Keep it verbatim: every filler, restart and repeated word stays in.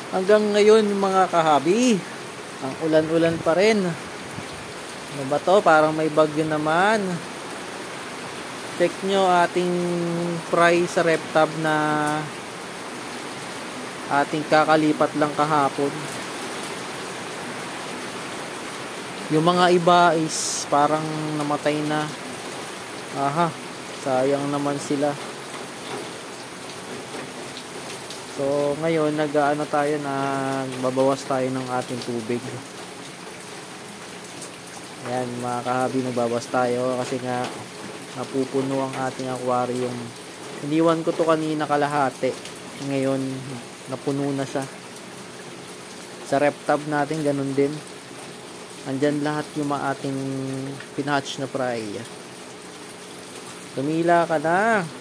Hanggang ngayon mga kahabi, ang ulan-ulan pa rin. Ano ba to? Parang may bagyo naman. Check nyo ating fry sa RepTab na ating kakalipat lang kahapon. Yung mga iba is parang namatay na. Aha, sayang naman sila. So ngayon nag-aano tayo, nagbabawas tayo ng ating tubig. Ayan mga kahabi, nagbabawas tayo kasi nga napupuno ang ating aquarium. Iniwan ko to kanina kalahati. Ngayon napuno na siya. Sa RepTab natin ganun din. Andyan lahat yung mga ating pinhatch na fry. Tumila ka na.